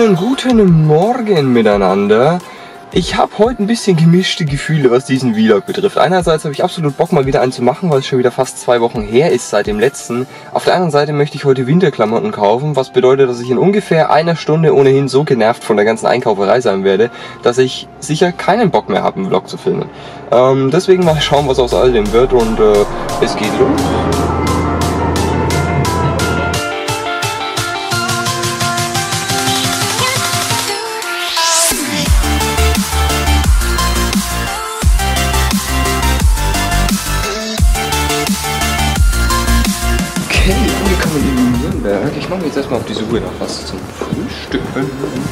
Einen guten Morgen miteinander. Ich habe heute ein bisschen gemischte Gefühle, was diesen Vlog betrifft. Einerseits habe ich absolut Bock, mal wieder einen zu machen, weil es schon wieder fast 2 Wochen her ist seit dem letzten. Auf der anderen Seite möchte ich heute Winterklamotten kaufen, was bedeutet, dass ich in ungefähr einer Stunde ohnehin so genervt von der ganzen Einkauferei sein werde, dass ich sicher keinen Bock mehr habe, einen Vlog zu filmen. Deswegen mal schauen, was aus all dem wird und es geht los. Okay, angekommen in Nürnberg. Ich mache mich jetzt erstmal auf die Suche nach was zum Frühstücken.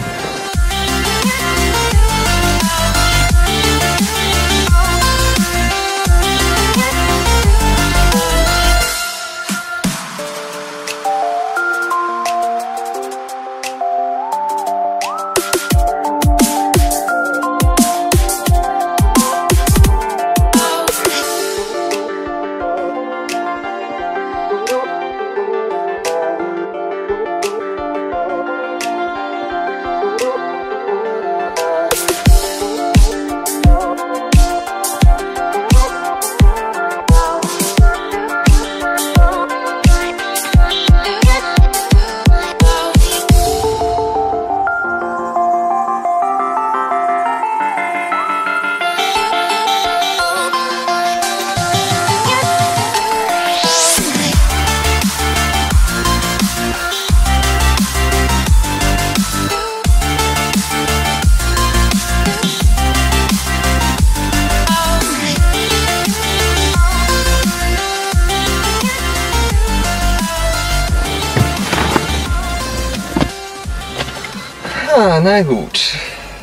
Na gut.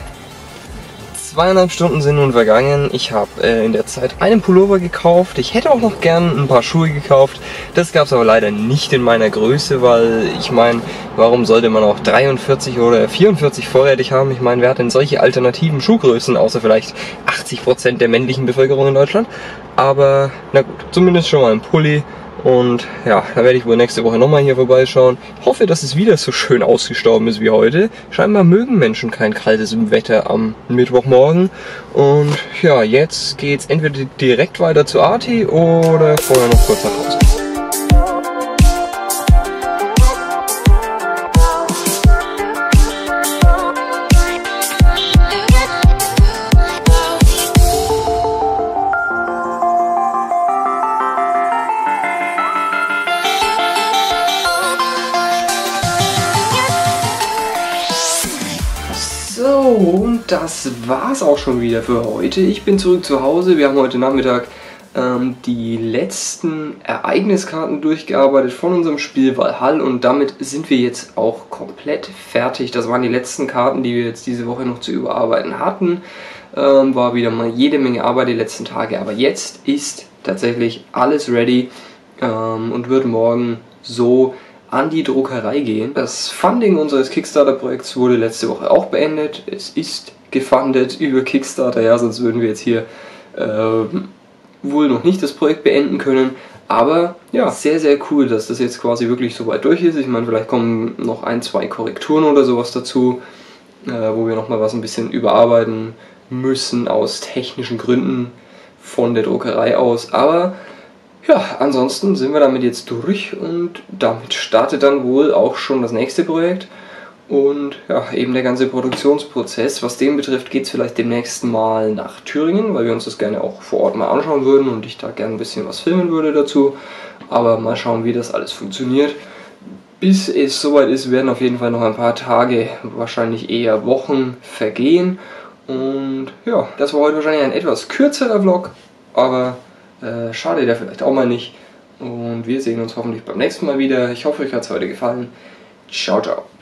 2,5 Stunden sind nun vergangen. Ich habe in der Zeit einen Pullover gekauft. Ich hätte auch noch gern ein paar Schuhe gekauft. Das gab es aber leider nicht in meiner Größe, weil ich meine, warum sollte man auch 43 oder 44 vorrätig haben? Ich meine, wer hat denn solche alternativen Schuhgrößen, außer vielleicht 80% der männlichen Bevölkerung in Deutschland? Aber na gut, zumindest schon mal ein Pulli. Und ja, da werde ich wohl nächste Woche nochmal hier vorbeischauen. Hoffe, dass es wieder so schön ausgestorben ist wie heute. Scheinbar mögen Menschen kein kaltes Wetter am Mittwochmorgen. Und ja, jetzt geht's entweder direkt weiter zu Arti oder vorher noch kurz nach Hause. So, und das war's auch schon wieder für heute. Ich bin zurück zu Hause. Wir haben heute Nachmittag die letzten Ereigniskarten durchgearbeitet von unserem Spiel Valhalla und damit sind wir jetzt auch komplett fertig. Das waren die letzten Karten, die wir jetzt diese Woche noch zu überarbeiten hatten. War wieder mal jede Menge Arbeit die letzten Tage, aber jetzt ist tatsächlich alles ready und wird morgen so an die Druckerei gehen. Das Funding unseres Kickstarter-Projekts wurde letzte Woche auch beendet. Es ist gefundet über Kickstarter, ja, sonst würden wir jetzt hier wohl noch nicht das Projekt beenden können. Aber ja, sehr, sehr cool, dass das jetzt quasi wirklich so weit durch ist. Ich meine, vielleicht kommen noch 1, 2 Korrekturen oder sowas dazu, wo wir nochmal was ein bisschen überarbeiten müssen aus technischen Gründen von der Druckerei aus. Aber ja, ansonsten sind wir damit jetzt durch und damit startet dann wohl auch schon das nächste Projekt und ja, eben der ganze Produktionsprozess. Was den betrifft, geht es vielleicht demnächst mal nach Thüringen, weil wir uns das gerne auch vor Ort mal anschauen würden und ich da gerne ein bisschen was filmen würde dazu. Aber mal schauen, wie das alles funktioniert. Bis es soweit ist, werden auf jeden Fall noch ein paar Tage, wahrscheinlich eher Wochen vergehen. Und ja, das war heute wahrscheinlich ein etwas kürzerer Vlog, aber schade der vielleicht auch mal nicht. Und wir sehen uns hoffentlich beim nächsten Mal wieder. Ich hoffe, euch hat es heute gefallen. Ciao, ciao.